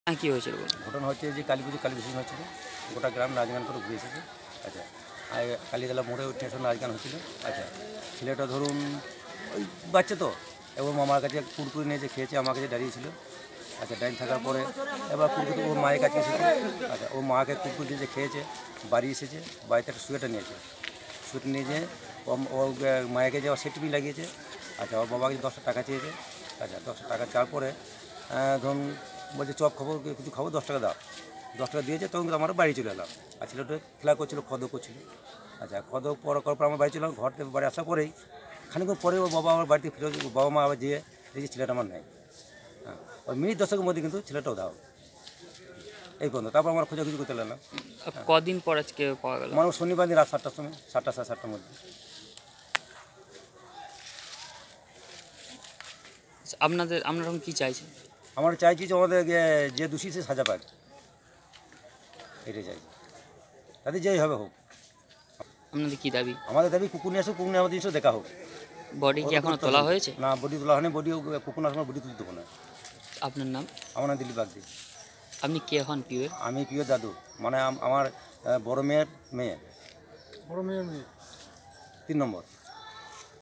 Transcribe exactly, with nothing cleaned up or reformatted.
হ্যাঁ, কী হয়েছিল? ঘটনা হচ্ছে যে কালী পুজো কালী বিসর্জন হচ্ছিল, গোটা গ্রাম নাচ গান করে ঘুরে এসেছে। আচ্ছা, আর কালীতলা মোড়ে স্টেশন নাচ গান হচ্ছিল। আচ্ছা, ছেলেটা ধরুন ওই বাচ্চা তো, এবার মামার কাছে কুরকুরি নিয়ে যে খেয়েছে, আমার কাছে দাঁড়িয়েছিল। আচ্ছা, দাঁড়িয়ে থাকার পরে এবার কুরকুরি ওর মায়ের কাছে এসেছে। আচ্ছা, ও মাকে কুরকুরি দিয়ে যে খেয়েছে, বাড়ি এসেছে, বাড়িতে একটা সোয়েটার নিয়েছে। সোয়েটার নিয়ে যে ও মায়েকে যে সেটিপি লাগিয়েছে। আচ্ছা, ওর বাবাকে দশটা টাকা চেয়েছে। আচ্ছা, দশটা টাকা চাওয়ার পরে ধরুন বলছে চপ খাবো, কিছু খাবো, দশ টাকা দাও। দশ টাকা দিয়েছে, তখন কিন্তু আমরা বাড়ি চলে এলাম। আর ছেলেটা খেলা করছিল, খদ করছিল। আচ্ছা, খদ করার পর আমরা বাড়ি চলে এলাম। ঘর থেকে বাড়ি আসার পরেই খানিকক্ষণ পরে ওর বাবা আমার বাড়িতে ফিরে, বাবা মা আবার যেয়ে দেখছি ছেলেটা আমার নেই। হ্যাঁ, ওই মিনিট দশের মধ্যে কিন্তু ছেলেটাও দাও এই পর্যন্ত। তারপর আমরা খোঁজাখুঁজি করতে লাগলাম। কদিন পর আজকে পাওয়া গেল? মানে শনিবার দিন রাত সাতটার সময়, সাতটা সাড়ে সাতটার মধ্যে। আপনাদের আপনারা এখন কী চাইছেন? আমরা চাইছি যে আমাদের যে দোষী সে সাজা পাক, এটাই চাইছি, তাদের যেই হবে হোক। আপনাদের কী দাবি? আমাদের দাবি কুকুর নিয়ে আসুক, কুকুর নিয়ে আমাদের জিনিসও দেখা হোক। বডি কি এখনো তোলা হয়েছে? না, বডি তোলা হয়নি। বডি কুকুর আসলে বডি তুলতে দেবো না। আপনার নাম? আমার নাম দিলীপ বাগদি। আপনি কে হন পিওর? আমি প্রিয় দাদু, মানে আমার বড় মেয়ের মেয়ে, বড় মেয়ের মেয়ে তিন নম্বর।